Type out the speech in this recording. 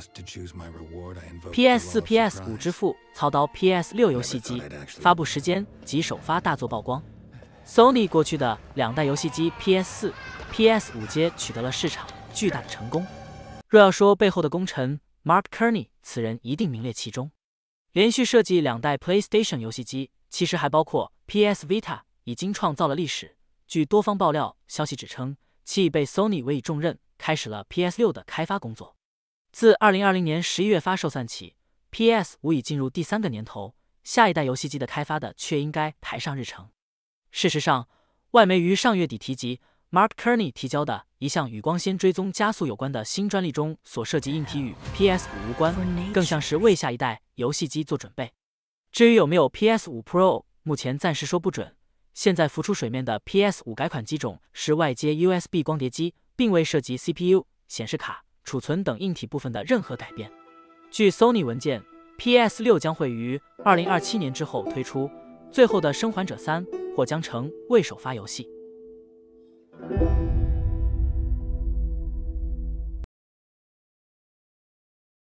PS4、PS5 之父操刀 PS6 游戏机，发布时间及首发大作曝光。Sony 过去的2代游戏机 PS4、PS5 皆取得了市场巨大的成功。若要说背后的功臣 Mark Cerny， 此人一定名列其中。连续设计2代 PlayStation 游戏机，其实还包括 PS Vita， 已经创造了历史。据多方爆料消息指称，其已被 Sony 委以重任，开始了 PS6 的开发工作。自2020年11月发售算起， PS5 已进入第3个年头，下一代游戏机的开发的却应该排上日程。事实上，外媒于上月底提及 Mark Cerny 提交的一项与光纤追踪加速有关的新专利中所涉及硬体与 PS5 无关，更像是为下一代游戏机做准备。至于有没有 PS5 Pro， 目前暂时说不准。现在浮出水面的 PS5 改款机种是外接 USB 光碟机，并未涉及 CPU、显示卡、储存等硬体部分的任何改变。据 Sony 文件， PS6 将会于2027年之后推出，最后的生还者3或将成未首发游戏。